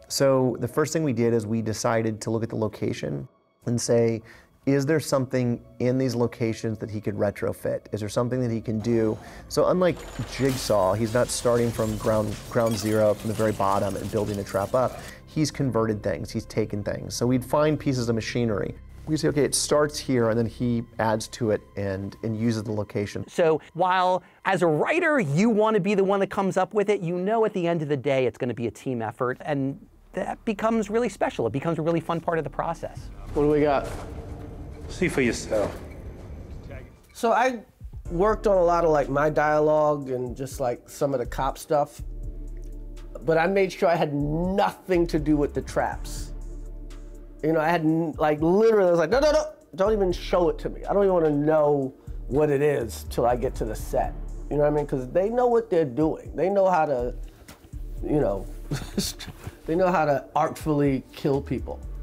So the first thing we did is we decided to look at the location and say, is there something in these locations that he could retrofit? Is there something that he can do? So unlike Jigsaw, he's not starting from ground zero from the very bottom and building a trap up. He's converted things, he's taken things. So we'd find pieces of machinery. We say, okay, it starts here, and then he adds to it and uses the location. So while as a writer, you want to be the one that comes up with it, you know at the end of the day, it's going to be a team effort, and that becomes really special. It becomes a really fun part of the process. What do we got? See for yourself. So I worked on a lot of like my dialogue and just like some of the cop stuff, but I made sure I had nothing to do with the traps. You know, I had like literally, I was like, no, don't even show it to me. I don't even want to know what it is till I get to the set. You know what I mean? Because they know what they're doing. They know how to, you know, they know how to artfully kill people.